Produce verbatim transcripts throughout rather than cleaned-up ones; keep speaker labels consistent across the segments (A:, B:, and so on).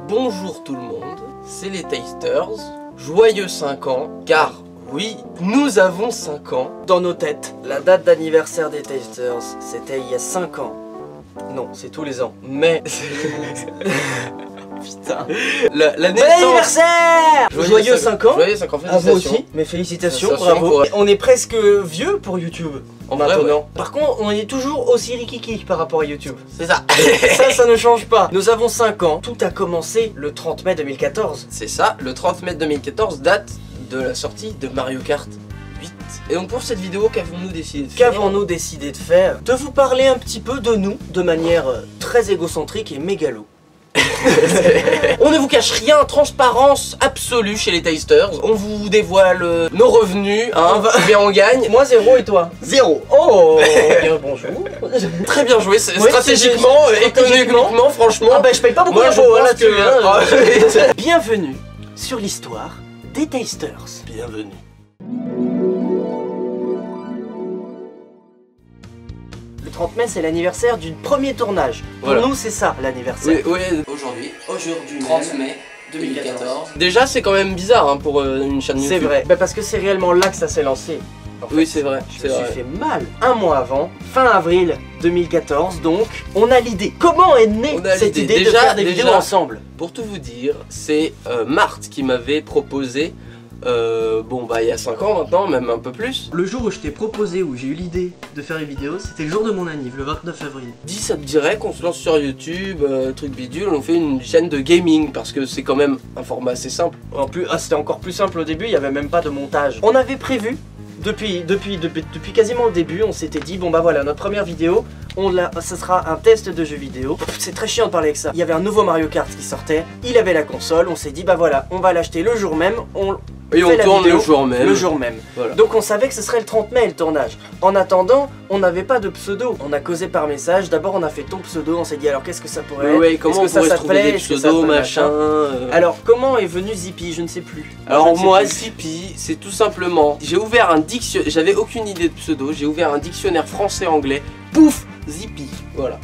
A: Bonjour tout le monde, c'est les Tasters, joyeux cinq ans, car oui, nous avons cinq ans
B: dans nos têtes. La date d'anniversaire des Tasters, c'était il y a cinq ans. Non, c'est tous les ans, mais... Putain. La, la naissance... Bon anniversaire. Joyeux, joyeux cinq ans.
A: Joyeux cinq ans,
B: félicitations. À vous aussi, mais félicitations, félicitations bravo. Pour... On est presque vieux pour YouTube. En maintenant. Vrai, ouais. Par contre, on est toujours aussi rikiki par rapport à YouTube.
A: C'est ça.
B: Ça, ça ne change pas. Nous avons cinq ans. Tout a commencé le trente mai deux mille quatorze.
A: C'est ça, le trente mai deux mille quatorze, date de la sortie de Mario Kart huit. Et donc pour cette vidéo, qu'avons-nous décidé de faire
B: Qu'avons-nous décidé de faire De vous parler un petit peu de nous, de manière très égocentrique et mégalo.
A: On ne vous cache rien, transparence absolue chez les Tasters. On vous dévoile euh, nos revenus, hein, combien on gagne.
B: Moi zéro et toi
A: zéro.
B: Oh bien, bonjour.
A: Très bien joué, oui, stratégiquement, euh, économiquement, franchement.
B: Ah bah je paye pas beaucoup d'impôts hein, là-dessus. Hein. Bienvenue sur l'histoire des Tasters.
A: Bienvenue.
B: Le trente mai, c'est l'anniversaire du premier tournage. Pour voilà. Nous, c'est ça l'anniversaire.
A: Oui, oui. Aujourd'hui, aujourd'hui, trente mai deux mille quatorze. Déjà, c'est quand même bizarre hein, pour euh, une chaîne YouTube.
B: C'est vrai, bah, parce que c'est réellement là que ça s'est lancé. En fait,
A: oui, c'est vrai.
B: Je me suis fait mal. Un mois avant, fin avril deux mille quatorze, donc, on a l'idée. Comment est née cette idée déjà, de faire des déjà, vidéos ensemble?
A: Pour tout vous dire, c'est euh, Marthe qui m'avait proposé. Euh, bon bah il y a cinq ans maintenant, même un peu plus.
B: Le jour où je t'ai proposé, où j'ai eu l'idée de faire une vidéo, c'était le jour de mon anniv, le vingt-neuf avril.
A: Dis, ça te dirait qu'on se lance sur YouTube, euh, truc bidule, on fait une chaîne de gaming, parce que c'est quand même un format assez simple.
B: En plus, ah, c'était encore plus simple au début, il n'y avait même pas de montage. On avait prévu, depuis, depuis, depuis, depuis quasiment le début, on s'était dit, bon bah voilà, notre première vidéo, on l'a, ça sera un test de jeu vidéo. C'est très chiant de parler avec ça. Il y avait un nouveau Mario Kart qui sortait, il avait la console, on s'est dit, bah voilà, on va l'acheter le jour même, on...
A: Et on tourne le jour même.
B: Le jour même. Voilà. Donc on savait que ce serait le trente mai le tournage. En attendant, on n'avait pas de pseudo. On a causé par message. D'abord on a fait ton pseudo. On s'est dit alors qu'est-ce que ça pourrait être.
A: Oui, comment on pourrait trouver des pseudos, machin. Euh...
B: Alors comment est venu Zippy? Je ne sais plus.
A: Alors alors moi, Zippy, c'est tout simplement. J'ai ouvert un dictionnaire. J'avais aucune idée de pseudo. J'ai ouvert un dictionnaire français-anglais. Pouf, Zippy. Voilà.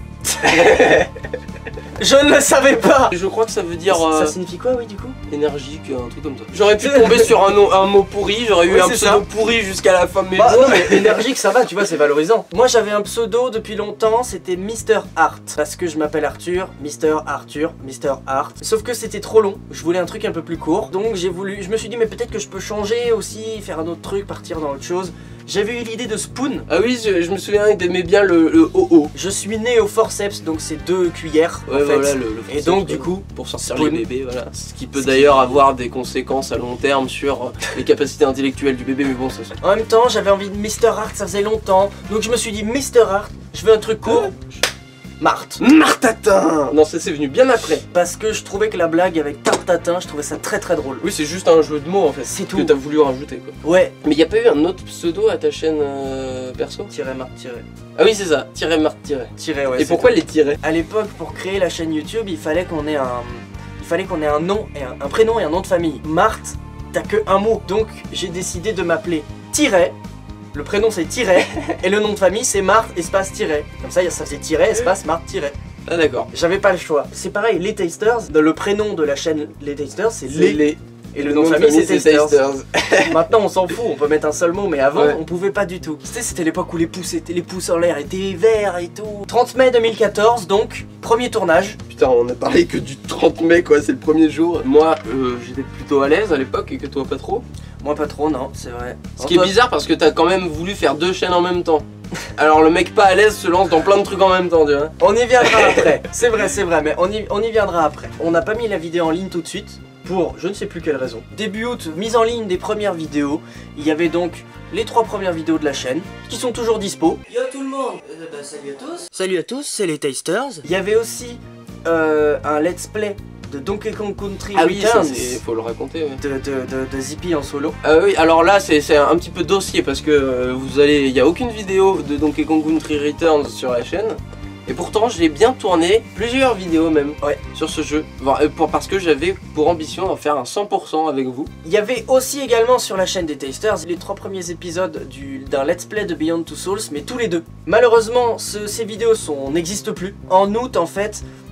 B: Je ne le savais pas.
A: Je crois que ça veut dire...
B: Ça
A: euh,
B: signifie quoi, oui, du coup?
A: Énergique, un truc comme ça. J'aurais pu tomber sur un, nom, un mot pourri, j'aurais eu oui, un pseudo ça. pourri jusqu'à la fin de mes
B: bah, jours. Non mais énergique, ça va, tu vois, c'est valorisant. Moi j'avais un pseudo depuis longtemps, c'était Mister Art. Parce que je m'appelle Arthur, Mister Arthur, Mister Art. Sauf que c'était trop long, je voulais un truc un peu plus court. Donc j'ai voulu, je me suis dit mais peut-être que je peux changer aussi, faire un autre truc, partir dans autre chose. J'avais eu l'idée de Spoon.
A: Ah oui, je, je me souviens, il aimait bien le, le O O.
B: Je suis né au forceps, donc c'est deux cuillères
A: ouais,
B: en fait.
A: Voilà, le, le
B: et donc du coup,
A: pour sortir Spoon. Les bébés, voilà. Ce qui peut d'ailleurs avoir des conséquences à long terme sur les capacités intellectuelles du bébé, mais bon, c'est ça.
B: En même temps, j'avais envie de Mister Art, ça faisait longtemps. Donc je me suis dit, Mister Art, je veux un truc court. Marthe.
A: Martatin. Non, ça c'est venu bien après.
B: Parce que je trouvais que la blague avec Tartatin, je trouvais ça très très drôle.
A: Oui, c'est juste un jeu de mots en fait.
B: C'est tout.
A: Que t'as voulu rajouter quoi.
B: Ouais.
A: Mais y a pas eu un autre pseudo à ta chaîne euh, perso?
B: Tiret Marthe tiret.
A: Ah oui, c'est ça. Tiret Marthe tiret.
B: Tiret, ouais.
A: Et pourquoi tout. Les tirets?
B: À l'époque, pour créer la chaîne YouTube, il fallait qu'on ait un. Il fallait qu'on ait un nom, et un, un prénom et un nom de famille. Marthe, t'as que un mot. Donc j'ai décidé de m'appeler Tiret. Le prénom c'est Tiret. Et le nom de famille c'est Marthe espace Tiret. Comme ça, ça faisait Tiret espace Marthe Tiret.
A: Ah d'accord.
B: J'avais pas le choix. C'est pareil, les Tasters, le prénom de la chaîne Les Tasters c'est les.
A: les.
B: Et le, le nom de famille c'est Tasters. Tasters. Maintenant on s'en fout, on peut mettre un seul mot, mais avant ouais. on pouvait pas du tout. C'était l'époque où les pouces, étaient, les pouces en l'air étaient verts et tout. trente mai deux mille quatorze, donc premier tournage.
A: Putain, on a parlé que du trente mai quoi, c'est le premier jour. Moi euh, j'étais plutôt à l'aise à l'époque et que toi pas trop.
B: Moi pas trop, non, c'est vrai.
A: Ce qui est bizarre parce que t'as quand même voulu faire deux chaînes en même temps. Alors le mec pas à l'aise se lance dans plein de trucs en même temps, tu vois.
B: On y viendra après, c'est vrai, c'est vrai, mais on y, on y viendra après. On n'a pas mis la vidéo en ligne tout de suite, pour je ne sais plus quelle raison. Début août, mise en ligne des premières vidéos. Il y avait donc les trois premières vidéos de la chaîne, qui sont toujours dispo. Yo tout le monde, euh, bah, salut à tous. Salut à tous, c'est les Tasters. Il y avait aussi euh, un let's play de Donkey Kong Country
A: ah
B: Returns.
A: Oui, il faut le raconter. Ouais.
B: De, de, de, de Zippy en solo.
A: Ah oui, alors là c'est un petit peu dossier parce que euh, vous allez, il n'y a aucune vidéo de Donkey Kong Country Returns sur la chaîne. Et pourtant j'ai bien tourné plusieurs vidéos même ouais. sur ce jeu pour, parce que j'avais pour ambition d'en faire un cent pour cent avec vous.
B: Il y avait aussi également sur la chaîne des Tasters les trois premiers épisodes d'un let's play de Beyond Two Souls, mais tous les deux. Malheureusement ce, ces vidéos n'existent plus. En août en fait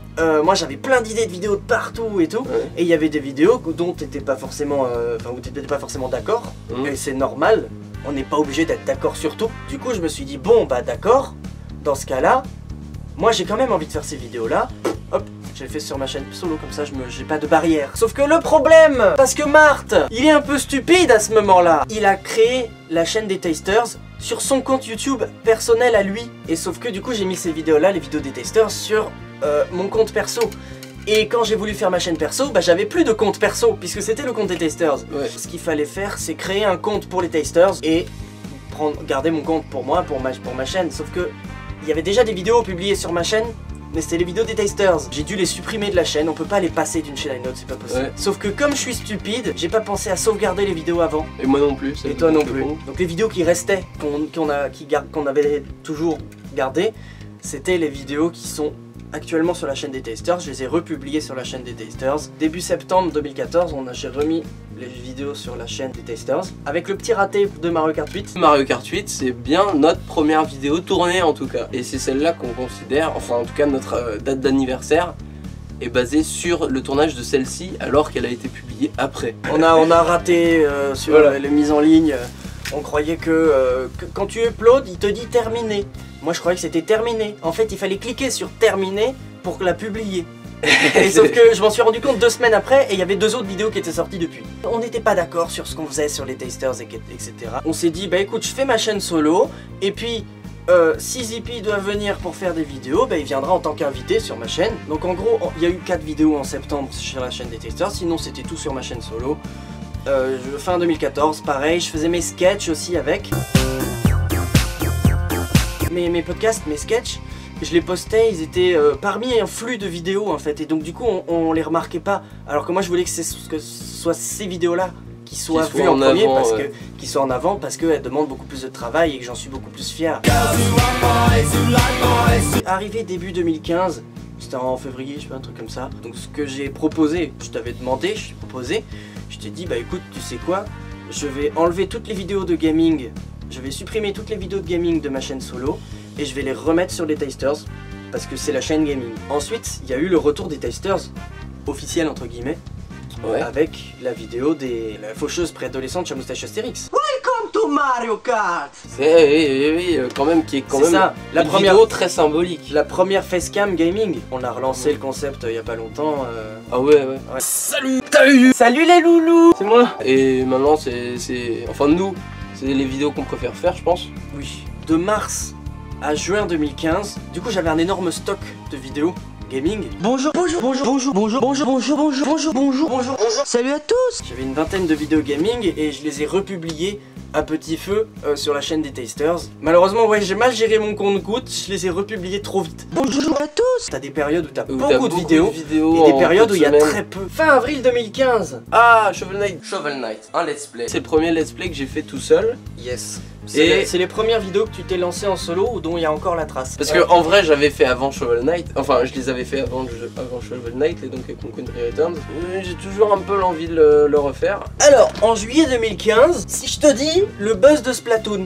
B: euh, moi j'avais plein d'idées de vidéos de partout et tout,
A: ouais.
B: et il y avait des vidéos dont t'étais pas forcément, euh, enfin où t'étais pas forcément d'accord,
A: mmh.
B: et c'est normal, on n'est pas obligé d'être d'accord sur tout. Du coup je me suis dit bon bah d'accord, dans ce cas-là, moi j'ai quand même envie de faire ces vidéos-là, hop, je les fais sur ma chaîne solo, comme ça je me, j'ai pas de barrière. Sauf que le problème, parce que Marthe, il est un peu stupide à ce moment-là, il a créé la chaîne des Tasters sur son compte YouTube personnel à lui, et sauf que du coup j'ai mis ces vidéos-là, les vidéos des Tasters, sur euh, mon compte perso. Et quand j'ai voulu faire ma chaîne perso, bah j'avais plus de compte perso, puisque c'était le compte des Tasters. Ouais. Ce qu'il fallait faire, c'est créer un compte pour les Tasters et prendre, garder mon compte pour moi, pour ma, pour ma chaîne. Sauf que il y avait déjà des vidéos publiées sur ma chaîne, mais c'était les vidéos des Tasters. J'ai dû les supprimer de la chaîne, on peut pas les passer d'une chaîne à une autre, c'est pas possible. Ouais. Sauf que comme je suis stupide, j'ai pas pensé à sauvegarder les vidéos avant.
A: Et moi non plus.
B: Et toi non plus. Bon. Donc les vidéos qui restaient, qu'on qu'on a, qui qu'on avait toujours gardées, c'était les vidéos qui sont actuellement sur la chaîne des Tasters. Je les ai republiées sur la chaîne des Tasters. Début septembre deux mille quatorze, on a, j'ai remis les vidéos sur la chaîne des Tasters avec le petit raté de Mario Kart huit.
A: Mario Kart huit, c'est bien notre première vidéo tournée en tout cas. Et c'est celle-là qu'on considère, enfin en tout cas notre euh, date d'anniversaire est basée sur le tournage de celle-ci alors qu'elle a été publiée après.
B: On a, on a raté euh, sur voilà. les mises en ligne. On croyait que, euh, que quand tu uploads, il te dit terminé. Moi je croyais que c'était terminé. En fait il fallait cliquer sur terminé pour la publier. Et sauf que je m'en suis rendu compte deux semaines après et il y avait deux autres vidéos qui étaient sorties depuis. On n'était pas d'accord sur ce qu'on faisait sur les Tasters, et cetera. On s'est dit bah écoute, je fais ma chaîne solo et puis euh, si Zippy doit venir pour faire des vidéos, bah il viendra en tant qu'invité sur ma chaîne. Donc en gros il y a eu quatre vidéos en septembre sur la chaîne des Tasters, sinon c'était tout sur ma chaîne solo. Euh, fin deux mille quatorze, pareil, je faisais mes sketchs aussi avec. Mes, mes podcasts, mes sketchs, je les postais, ils étaient euh, parmi un flux de vidéos en fait, et donc du coup on, on les remarquait pas, alors que moi je voulais que, que ce soit ces vidéos-là qui soient vues en, en premier, avant, parce ouais. que, qui soient en avant, parce qu'elles demandent beaucoup plus de travail et que j'en suis beaucoup plus fier. Arrivé début deux mille quinze, c'était en février, je sais pas, un truc comme ça, donc ce que j'ai proposé, je t'avais demandé, je t'ai proposé, je t'ai dit bah écoute, tu sais quoi, je vais enlever toutes les vidéos de gaming, je vais supprimer toutes les vidéos de gaming de ma chaîne solo et je vais les remettre sur les Tasters parce que c'est la chaîne gaming. Ensuite, il y a eu le retour des Tasters officiel entre guillemets, ouais. avec la vidéo de la faucheuse préadolescente chez Moustache Astérix. Welcome to Mario Kart.
A: C'est oui, oui, oui, quand même qui est quand même
B: ça, la
A: une
B: première
A: vidéo très symbolique.
B: La première facecam gaming. On a relancé ouais. le concept il y a pas longtemps. Euh...
A: Ah ouais, ouais.
B: ouais. Salut, salut, salut les loulous.
A: C'est moi. Et maintenant c'est, c'est, enfin nous. C'est les vidéos qu'on préfère faire, je pense.
B: Oui. De mars à juin deux mille quinze, du coup j'avais un énorme stock de vidéos gaming. Bonjour, bonjour, bonjour, bonjour, bonjour, bonjour, bonjour, bonjour, bonjour, bonjour, bonjour, bonjour. Salut à tous. J'avais une vingtaine de vidéos gaming et je les ai republiées à petit feu euh, sur la chaîne des Tasters. Malheureusement, ouais, j'ai mal géré mon compte-goutte, je les ai republiés trop vite. Bonjour à tous. T'as des périodes où t'as beaucoup, beaucoup de vidéos, de vidéos et des périodes où il y a très peu. Fin avril deux mille quinze.
A: Ah, Shovel Knight. Shovel Knight, un let's play. C'est le premier let's play que j'ai fait tout seul.
B: Yes. C'est les, les premières vidéos que tu t'es lancé en solo ou dont il y a encore la trace.
A: Parce ouais. que en vrai j'avais fait avant Shovel Knight, enfin je les avais fait avant, avant Shovel Knight, les Donkey Kong Country Returns. J'ai toujours un peu l'envie de le, le refaire.
B: Alors en juillet deux mille quinze, si je te dis le buzz de Splatoon.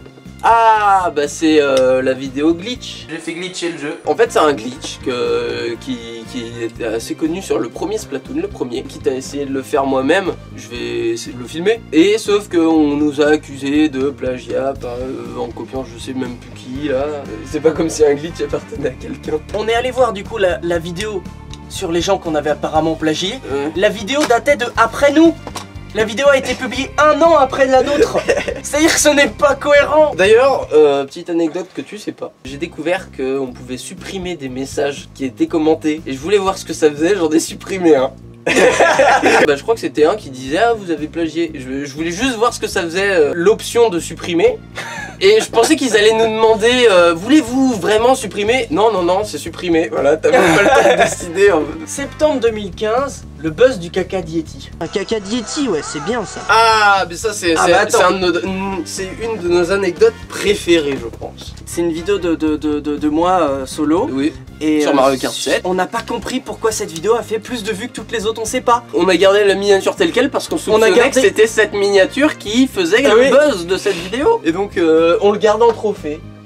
A: Ah bah c'est euh, la vidéo glitch. J'ai fait glitcher le jeu. En fait c'est un glitch que, qui, qui était assez connu sur le premier Splatoon, le premier. Quitte à essayer de le faire moi-même, je vais essayer de le filmer. Et sauf qu'on nous a accusé de plagiat par, euh, en copiant je sais même plus qui là. C'est pas comme si un glitch appartenait à quelqu'un.
B: On est allé voir du coup la, la vidéo sur les gens qu'on avait apparemment plagié. Euh. La vidéo datait de après nous. La vidéo a été publiée un an après la nôtre. C'est-à-dire que ce n'est pas cohérent.
A: D'ailleurs, euh, petite anecdote que tu sais pas. J'ai découvert qu'on pouvait supprimer des messages qui étaient commentés. Et je voulais voir ce que ça faisait, j'en ai supprimé un. Bah je crois que c'était un qui disait ah vous avez plagié. Je, je voulais juste voir ce que ça faisait, euh, l'option de supprimer. Et je pensais qu'ils allaient nous demander euh, voulez-vous vraiment supprimer? Non non non c'est supprimé. Voilà, t'as même pas le temps de décider. En...
B: Septembre deux mille quinze, le buzz du caca d'Yeti. Un caca d'Yeti, ouais c'est bien ça.
A: Ah mais ça c'est ah, bah, un une de nos anecdotes préférées je pense.
B: C'est une vidéo de, de, de, de, de moi euh, solo.
A: Oui.
B: Et
A: sur euh, Mario Kart sept.
B: On n'a pas compris pourquoi cette vidéo a fait plus de vues que toutes les autres, on sait pas.
A: On a gardé la miniature telle quelle parce qu'on soupçonnait gardé... que c'était cette miniature qui faisait ah, le oui. buzz de cette vidéo. Et donc euh, on le garde en trophée.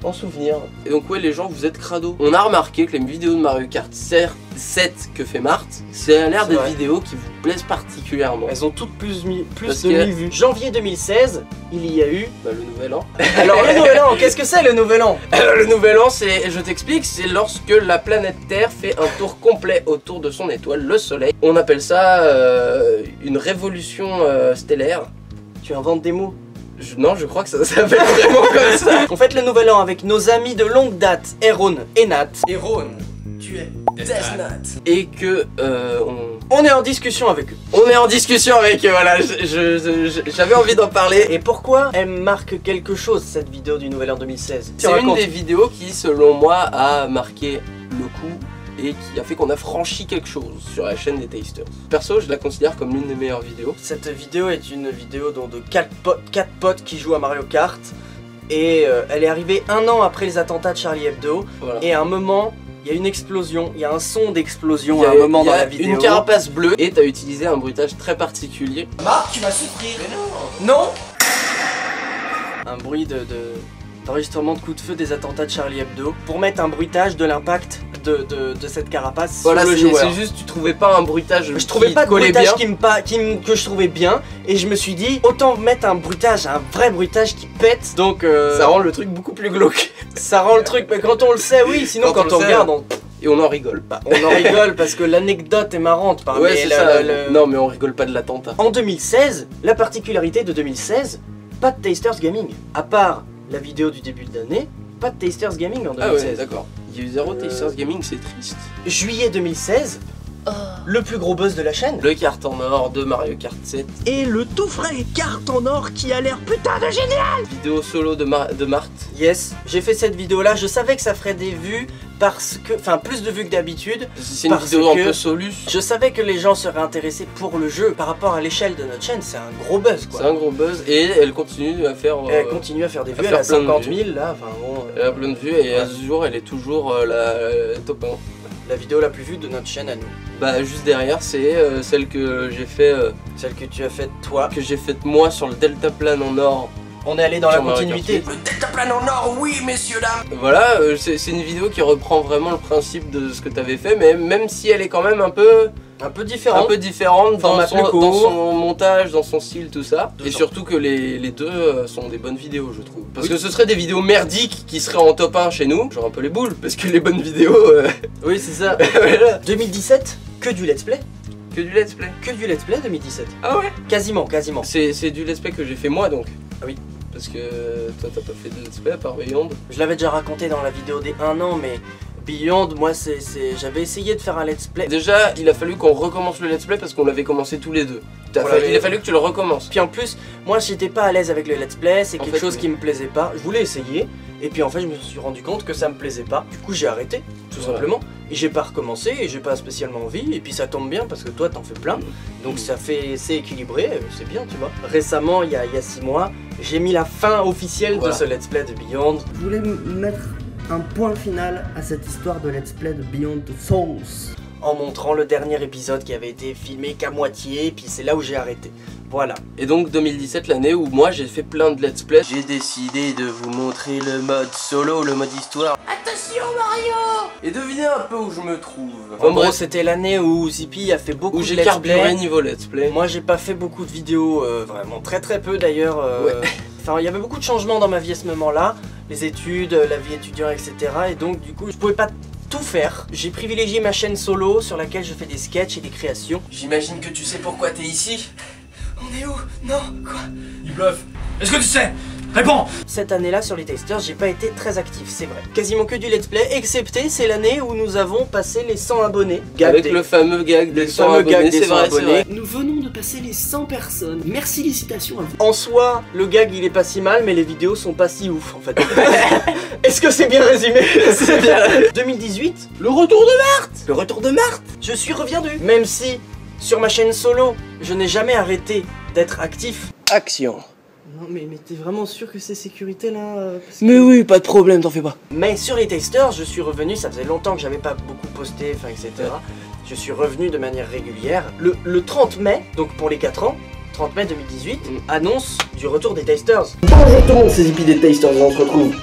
A: en souvenir. Et donc ouais, les gens, vous êtes crado. On a remarqué que les vidéos de Mario Kart sept que fait Marthe, c'est à l'air des vidéos qui vous plaisent particulièrement.
B: Elles ont toutes plus, plus Parce de mille vues. Janvier deux mille seize, il y a eu
A: bah, le nouvel an.
B: Alors le nouvel an, qu'est-ce que c'est le nouvel an?
A: Alors, le nouvel an, c'est, je t'explique, c'est lorsque la planète Terre fait un tour complet autour de son étoile, le Soleil. On appelle ça euh, une révolution euh, stellaire.
B: Tu inventes des mots?
A: Je, non, je crois que ça s'appelle vraiment comme ça.
B: On fête le nouvel an avec nos amis de longue date, Eron et Nat. Eron, tu es Death Nat.
A: Et que euh, on...
B: on est en discussion avec eux.
A: On est en discussion avec eux, voilà, j'avais je, je, je, envie d'en parler.
B: Et pourquoi elle marque quelque chose, cette vidéo du nouvel an deux mille seize?
A: C'est une des vidéos qui, selon moi, a marqué le coup et qui a fait qu'on a franchi quelque chose sur la chaîne des Tasters. Perso, je la considère comme l'une des meilleures vidéos.
B: Cette vidéo est une vidéo dont de quatre potes, quatre potes qui jouent à Mario Kart. Et euh, elle est arrivée un an après les attentats de Charlie Hebdo. Voilà. Et à un moment, il y a une explosion, il y a un son d'explosion à un moment dans la vidéo.
A: Une carapace bleue et t'as utilisé un bruitage très particulier.
B: Marc, tu vas souffrir. Mais non. Non. Un bruit de... de... d'enregistrement de coups de feu des attentats de Charlie Hebdo pour mettre un bruitage de l'impact de, de, de cette carapace
A: voilà,
B: sur le joueur.
A: C'est juste, tu trouvais pas un bruitage
B: je trouvais
A: qui
B: pas de
A: collait
B: bruitage
A: bien.
B: Qui me pa, qui me, que je trouvais bien et je me suis dit autant mettre un bruitage, un vrai bruitage qui pète. Donc euh,
A: ça rend le truc beaucoup plus glauque.
B: Ça rend le truc, mais quand on le sait, oui. Sinon quand, quand on, on regarde, on...
A: et on en rigole.
B: Bah, on en rigole parce que l'anecdote est marrante. Par
A: ouais, c'est ça. Le... Non, mais on rigole pas de l'attentat.
B: En deux mille seize, la particularité de deux mille seize, pas de Tasters Gaming. À part la vidéo du début de l'année, pas de Tasters Gaming en deux mille seize.
A: Ah ouais, d'accord. Il y a eu zéro Tasters euh... Gaming, c'est triste.
B: Juillet deux mille seize, oh. Le plus gros buzz de la chaîne.
A: Le kart en or de Mario Kart sept.
B: Et le tout frais kart en or qui a l'air putain de génial.
A: Vidéo solo de, Mar de Marthe.
B: Yes, j'ai fait cette vidéo là, je savais que ça ferait des vues parce que... Enfin, plus de vues que d'habitude.
A: C'est une vidéo un peu solus.
B: Je savais que les gens seraient intéressés pour le jeu. Par rapport à l'échelle de notre chaîne, c'est un gros buzz quoi.
A: C'est un gros buzz et elle continue à faire... Euh,
B: elle continue à faire des vues, elle a cinquante mille là, enfin bon... Euh,
A: elle a plein de vues et ouais. À ce jour elle est toujours euh, la, la top un.
B: La vidéo la plus vue de notre chaîne à nous.
A: Bah juste derrière c'est euh, celle que j'ai fait... Euh,
B: celle que tu as faite toi.
A: Que j'ai faite moi sur le deltaplane en or.
B: On est allé dans la continuité.
A: Le deltaplane en or, oui messieurs dames. Voilà, euh, c'est une vidéo qui reprend vraiment le principe de ce que tu avais fait, mais même si elle est quand même un peu...
B: Un peu différente.
A: Un peu différente dans son, dans son montage, dans son style, tout ça. Deux et ans. Surtout que les, les deux euh, sont des bonnes vidéos, je trouve. Parce oui. que ce seraient des vidéos merdiques qui seraient en top un chez nous. Genre un peu les boules, parce que les bonnes vidéos... Euh...
B: Oui, c'est ça. Voilà. deux mille dix-sept, que du let's play.
A: Que du let's play.
B: Que du let's play deux mille dix-sept.
A: Ah ouais.
B: Quasiment, quasiment.
A: C'est du let's play que j'ai fait moi, donc.
B: Ah oui.
A: Parce que toi, t'as pas fait de let's play à part Beyond.
B: Je l'avais déjà raconté dans la vidéo des un an, mais... Beyond, moi c'est, j'avais essayé de faire un let's play.
A: Déjà, il a fallu qu'on recommence le let's play parce qu'on l'avait commencé tous les deux. Fallu, il a fallu que tu le recommences.
B: Puis en plus, moi j'étais pas à l'aise avec le let's play, c'est quelque fait, chose oui. qui me plaisait pas. Je voulais essayer, et puis en fait je me suis rendu compte que ça me plaisait pas. Du coup j'ai arrêté, tout voilà. simplement. Et j'ai pas recommencé, et j'ai pas spécialement envie. Et puis ça tombe bien parce que toi t'en fais plein. Donc ça fait, c'est équilibré, c'est bien tu vois. Récemment, il y a, il y a six mois, j'ai mis la fin officielle voilà. de ce let's play de Beyond.
C: Je voulais mettre un point final à cette histoire de let's play de Beyond the Souls
B: en montrant le dernier épisode qui avait été filmé qu'à moitié, et puis c'est là où j'ai arrêté. Voilà.
A: Et donc deux mille dix-sept, l'année où moi j'ai fait plein de let's play. J'ai décidé de vous montrer le mode solo, le mode histoire.
B: Attention Mario!
A: Et devinez un peu où je me trouve.
B: En gros, c'était l'année où Zippy a fait beaucoup
A: où
B: de let's play.
A: niveau let's play.
B: Moi j'ai pas fait beaucoup de vidéos, euh, vraiment très très peu d'ailleurs. Euh, ouais. Enfin, il y avait beaucoup de changements dans ma vie à ce moment-là. Les études, la vie étudiante, et cetera. Et donc du coup, je pouvais pas tout faire. J'ai privilégié ma chaîne solo sur laquelle je fais des sketchs et des créations.
A: J'imagine que tu sais pourquoi t'es ici.
B: On est où? Non, quoi?
D: Il bluffe. Est-ce que tu sais? Réponds!
B: Cette année-là, sur les Tasters, j'ai pas été très actif, c'est vrai. Quasiment que du let's play, excepté c'est l'année où nous avons passé les cent abonnés.
A: Gag Avec des... le fameux gag des cent abonnés, c'est vrai, vrai.
C: Nous venons de passer les cent personnes. Merci, félicitations à vous.
B: En soi, le gag il est pas si mal, mais les vidéos sont pas si ouf en fait. Est-ce que c'est bien résumé? C'est bien. deux mille dix-huit,
A: le retour de Marthe.
B: Le retour de Marthe. Je suis reviendu. Même si, sur ma chaîne solo, je n'ai jamais arrêté d'être actif.
A: Action.
C: Non mais, mais t'es vraiment sûr que c'est sécurité là euh,
A: Mais que... oui, pas de problème, t'en fais pas.
B: Mais sur les Tasters, je suis revenu, ça faisait longtemps que j'avais pas beaucoup posté, enfin et cetera. Ouais. Je suis revenu de manière régulière. Le, le trente mai, donc pour les quatre ans, trente mai deux mille dix-huit, mm. annonce du retour des Tasters.
A: Bonjour tout le monde, c'est Zippy des Tasters, on se retrouve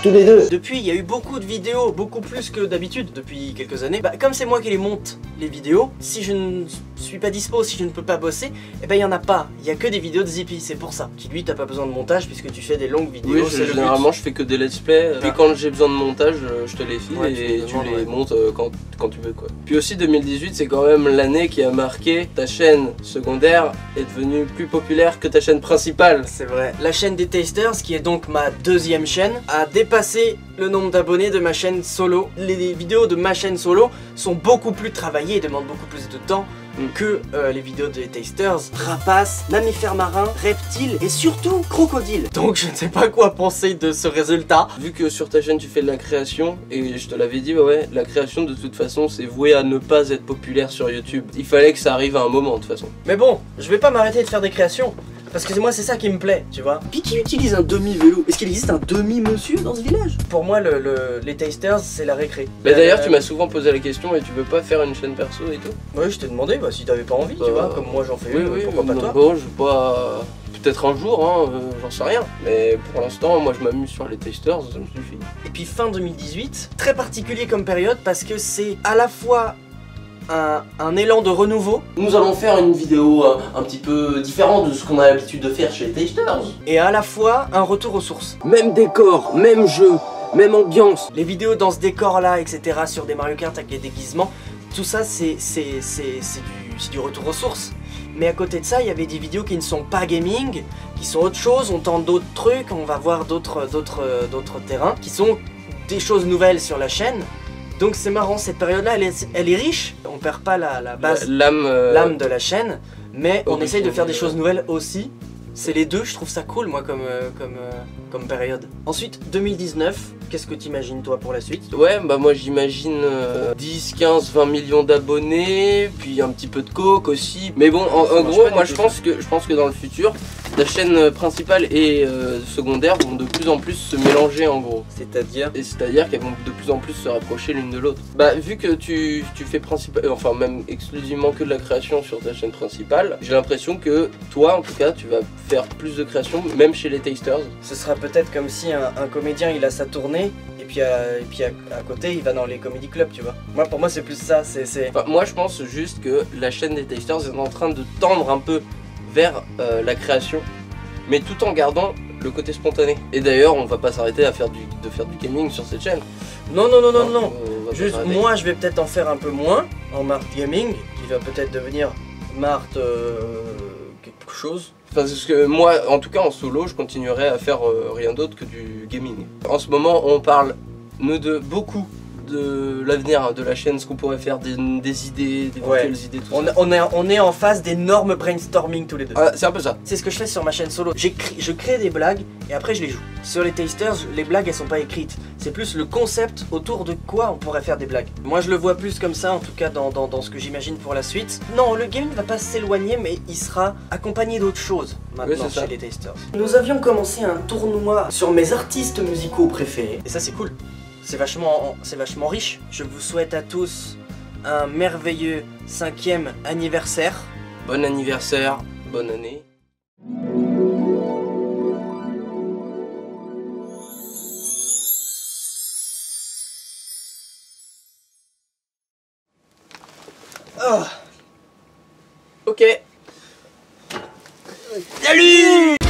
A: tous les deux.
B: Depuis, il y a eu beaucoup de vidéos, beaucoup plus que d'habitude depuis quelques années. Bah, comme c'est moi qui les monte, les vidéos, si je ne suis pas dispo, si je ne peux pas bosser, eh ben il y en a pas. Il y a que des vidéos de Zippy, c'est pour ça. Qui lui, t'as pas besoin de montage puisque tu fais des longues vidéos.
A: Oui, je, généralement je fais que des let's play. Puis
B: Ah.
A: quand j'ai besoin de montage, je te les file
B: Ouais,
A: et
B: tu
A: tu,
B: les demandes,
A: les
B: ouais.
A: montes euh, quand, quand tu veux quoi. Puis aussi deux mille dix-huit, c'est quand même l'année qui a marqué ta chaîne secondaire est devenue plus populaire que ta chaîne principale.
B: C'est vrai. La chaîne des Tasters, qui est donc ma deuxième chaîne, a dépassé le nombre d'abonnés de ma chaîne solo. Les, les vidéos de ma chaîne solo sont beaucoup plus travaillées et demandent beaucoup plus de temps
A: Mm.
B: que euh, les vidéos des Tasters. Rapaces, mammifères marins, reptiles et surtout crocodiles. Donc je ne sais pas quoi penser de ce résultat.
A: Vu que sur ta chaîne tu fais de la création, et je te l'avais dit, bah ouais, la création de toute façon c'est voué à ne pas être populaire sur YouTube. Il fallait que ça arrive à un moment de toute façon.
B: Mais bon, je vais pas m'arrêter de faire des créations. Parce que moi c'est ça qui me plaît, tu vois.
C: Puis qui utilise un demi-vélo? Est-ce qu'il existe un demi-monsieur dans ce village?
B: Pour moi, le, le- les Tasters, c'est la récré.
A: Bah d'ailleurs
B: Euh,
A: tu m'as souvent posé la question et tu veux pas faire une chaîne perso et tout?
B: Ouais, je t'ai demandé bah, si t'avais pas envie,
A: Bah,
B: tu vois, comme moi j'en fais une, pourquoi pas
A: non,
B: toi.
A: bon, je vais pas... Peut-être un jour, hein, euh, j'en sais rien. Mais pour l'instant, moi je m'amuse sur les Tasters, ça me suffit.
B: Et puis fin deux mille dix-huit, très particulier comme période parce que c'est à la fois un, un élan de renouveau
A: Nous allons faire une vidéo euh, un petit peu différente de ce qu'on a l'habitude de faire chez les Tasters.
B: et à la fois un retour aux sources.
A: Même décor, même jeu, même ambiance.
B: Les vidéos dans ce décor là, et cetera sur des Mario Kart avec les déguisements, tout ça c'est c'est- c'est- c'est du, c'est du retour aux sources. Mais à côté de ça, il y avait des vidéos qui ne sont pas gaming, qui sont autre chose, on tente d'autres trucs, on va voir d'autres d'autres d'autres terrains, qui sont des choses nouvelles sur la chaîne. Donc c'est marrant, cette période-là, elle est, elle est riche, on perd pas la, la base,
A: L'âme... euh,
B: l'âme de la chaîne, mais on
A: originelle.
B: essaye de faire des choses nouvelles aussi. C'est les deux, je trouve ça cool moi comme, euh, comme, euh, comme période. Ensuite, deux mille dix-neuf, qu'est-ce que t'imagines toi pour la suite?
A: Ouais, bah moi j'imagine euh, dix, quinze, vingt millions d'abonnés, puis un petit peu de coke aussi. Mais bon, en,
B: Ça
A: en
B: marche
A: gros,
B: pas du
A: moi
B: tout,
A: je pense, que, je pense que dans le futur, la chaîne principale et euh, secondaire vont de plus en plus se mélanger en gros.
B: C'est-à-dire?
A: Et c'est-à-dire qu'elles vont de plus en plus se rapprocher l'une de l'autre. Bah vu que tu, tu fais principal, enfin même exclusivement que de la création sur ta chaîne principale, j'ai l'impression que toi en tout cas tu vas faire plus de création même chez les Tasters.
B: Ce sera peut-être comme si un, un comédien il a sa tournée et puis, à, et puis à, à côté il va dans les comedy clubs, tu vois. Moi pour moi c'est plus ça, c'est... c'est-
A: Enfin, moi je pense juste que la chaîne des Tasters est en train de tendre un peu vers euh, la création, mais tout en gardant le côté spontané. Et d'ailleurs on va pas s'arrêter à faire du, de faire du gaming sur cette chaîne.
B: Non non non non non.
A: Euh, on va pas
B: Juste
A: s'arrêter.
B: moi je vais peut-être en faire un peu moins en Mart Gaming, qui va peut-être devenir Mart euh, quelque chose.
A: Parce que moi, en tout cas en solo, je continuerai à faire euh, rien d'autre que du gaming. En ce moment, on parle, nous deux, beaucoup de l'avenir de la chaîne, ce qu'on pourrait faire, des, des idées, des
B: Ouais.
A: nouvelles idées, tout
B: On,
A: ça.
B: on, est, on est en phase d'énormes brainstorming tous les deux.
A: Ah, c'est un peu ça.
B: C'est ce que je fais sur ma chaîne solo. J'écris- Je crée des blagues et après je les joue. Sur les Tasters, les blagues elles sont pas écrites. C'est plus le concept autour de quoi on pourrait faire des blagues. Moi je le vois plus comme ça en tout cas dans, dans, dans ce que j'imagine pour la suite. Non, le game ne va pas s'éloigner mais il sera accompagné d'autres choses maintenant
A: Oui, c'est ça.
B: chez les Tasters.
C: Nous avions commencé un tournoi sur mes artistes musicaux préférés.
B: Et ça c'est cool. C'est vachement, c'est vachement riche. Je vous souhaite à tous un merveilleux cinquième anniversaire.
A: Bon anniversaire, bonne année.
B: Oh.
A: Ok.
B: Salut!